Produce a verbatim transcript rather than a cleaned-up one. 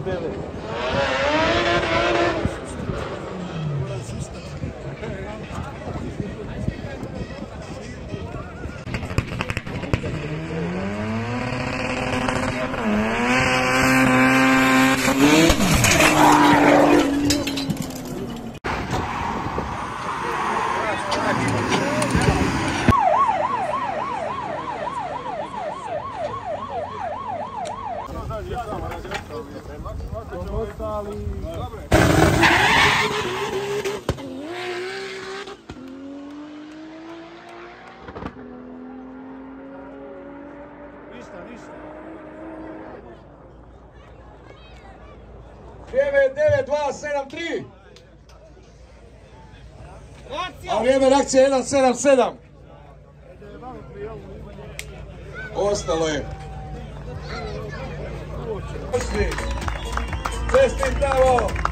devet. Vrijeme devet dva sedam tri. A vrijeme reakcije jedan sedam sedam. Ostalo je. Čestitamo!